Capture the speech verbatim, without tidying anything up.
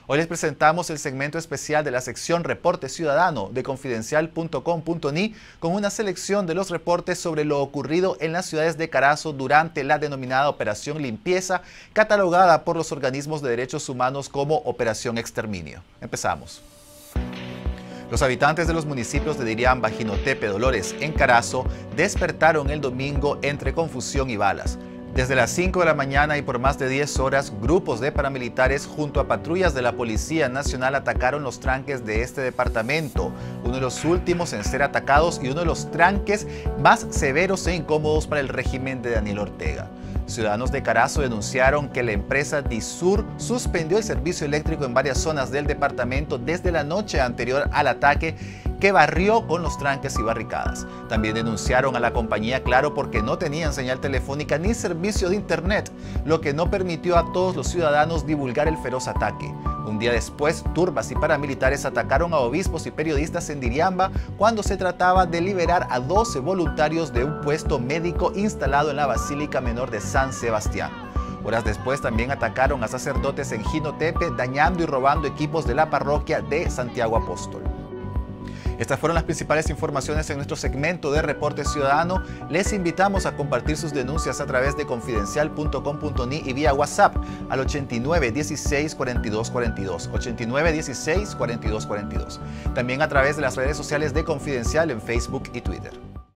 Hoy les presentamos el segmento especial de la sección Reporte Ciudadano de confidencial punto com punto ni con una selección de los reportes sobre lo ocurrido en las ciudades de Carazo durante la denominada Operación Limpieza, catalogada por los organismos de derechos humanos como Operación Exterminio. Empezamos. Los habitantes de los municipios de Diriamba, Jinotepe, Dolores, en Carazo, despertaron el domingo entre confusión y balas. Desde las cinco de la mañana y por más de diez horas, grupos de paramilitares junto a patrullas de la Policía Nacional atacaron los tranques de este departamento, uno de los últimos en ser atacados y uno de los tranques más severos e incómodos para el régimen de Daniel Ortega. Ciudadanos de Carazo denunciaron que la empresa Disur suspendió el servicio eléctrico en varias zonas del departamento desde la noche anterior al ataque, que barrió con los tranques y barricadas. También denunciaron a la compañía Claro porque no tenían señal telefónica ni servicio de internet, lo que no permitió a todos los ciudadanos divulgar el feroz ataque. Un día después, turbas y paramilitares atacaron a obispos y periodistas en Diriamba cuando se trataba de liberar a doce voluntarios de un puesto médico instalado en la Basílica Menor de San Sebastián. Horas después también atacaron a sacerdotes en Jinotepe, dañando y robando equipos de la parroquia de Santiago Apóstol. Estas fueron las principales informaciones en nuestro segmento de Reporte Ciudadano. Les invitamos a compartir sus denuncias a través de confidencial punto com punto ni y vía WhatsApp al ochenta y nueve, dieciséis, cuarenta y dos, cuarenta y dos, ochenta y nueve, dieciséis, cuarenta y dos, cuarenta y dos. También a través de las redes sociales de Confidencial en Facebook y Twitter.